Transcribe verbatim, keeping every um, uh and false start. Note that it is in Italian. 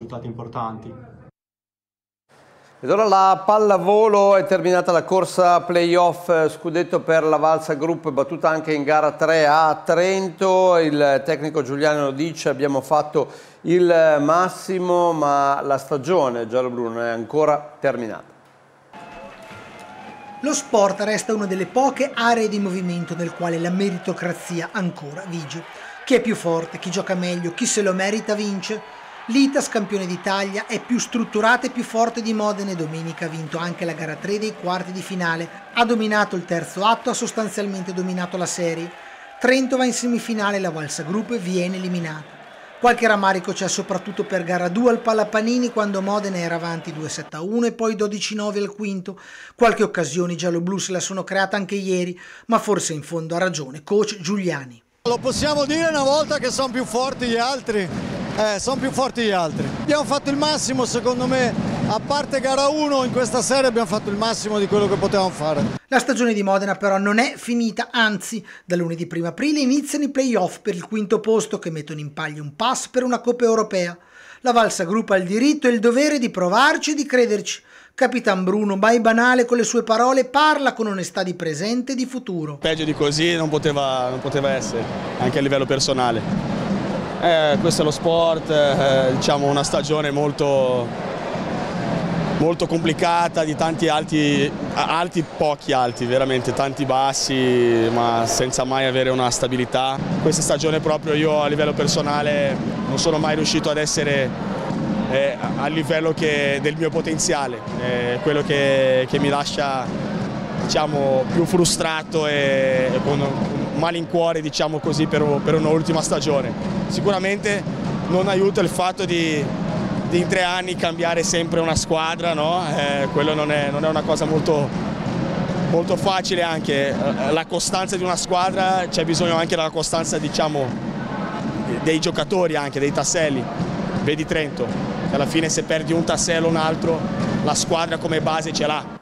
risultati importanti. Ed ora la pallavolo, è terminata la corsa playoff scudetto per la Valsa Group, battuta anche in gara tre a Trento. Il tecnico Giuliano lo dice: abbiamo fatto il massimo, ma la stagione gialloblu non è ancora terminata. Lo sport resta una delle poche aree di movimento nel quale la meritocrazia ancora vige. Chi è più forte, chi gioca meglio, chi se lo merita vince. L'I T A S, campione d'Italia, è più strutturata e più forte di Modena e domenica ha vinto anche la gara tre dei quarti di finale. Ha dominato il terzo atto, ha sostanzialmente dominato la serie. Trento va in semifinale, la Valsa Group viene eliminata. Qualche rammarico c'è soprattutto per gara due al Pallapanini, quando Modena era avanti due sette a uno e poi dodici nove al quinto. Qualche occasione i gialloblu se la sono creata anche ieri, ma forse in fondo ha ragione coach Giuliani. Lo possiamo dire una volta che sono più forti gli altri? Eh, sono più forti gli altri. Abbiamo fatto il massimo, secondo me, a parte gara uno in questa serie abbiamo fatto il massimo di quello che potevamo fare. La stagione di Modena però non è finita, anzi, da lunedì primo aprile iniziano i playoff per il quinto posto che mettono in palio un pass per una Coppa Europea. La Valsa Group ha il diritto e il dovere di provarci e di crederci. Capitan Bruno, mai banale con le sue parole, parla con onestà di presente e di futuro. Peggio di così non poteva, non poteva essere, anche a livello personale. Eh, questo è lo sport, eh, diciamo una stagione molto, molto complicata, di tanti alti, alti, pochi alti, veramente tanti bassi, ma senza mai avere una stabilità. Questa stagione proprio io a livello personale non sono mai riuscito ad essere eh, a livello che, del mio potenziale, eh, quello che, che mi lascia, diciamo, più frustrato e, e con un malincuore, diciamo così, per, per un'ultima stagione. Sicuramente non aiuta il fatto di, di in tre anni cambiare sempre una squadra, no? Eh, quello non è, non è una cosa molto, molto facile, anche la costanza di una squadra, c'è bisogno anche della costanza, diciamo, dei giocatori, anche dei tasselli. Vedi Trento, che alla fine se perdi un tassello o un altro la squadra come base ce l'ha.